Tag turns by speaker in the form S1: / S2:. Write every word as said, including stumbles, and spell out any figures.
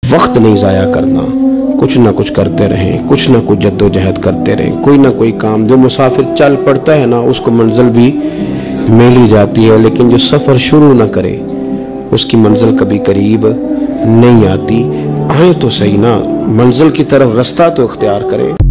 S1: वक्त नहीं ज़ाया करना, कुछ ना कुछ करते रहें, कुछ ना कुछ जद्दोजहद करते रहें। कोई ना कोई काम, जो मुसाफिर चल पड़ता है ना उसको मंजिल भी मिल ही जाती है, लेकिन जो सफ़र शुरू ना करे उसकी मंजिल कभी करीब नहीं आती। आए तो सही ना, मंजिल की तरफ रास्ता तो इख्तियार करें।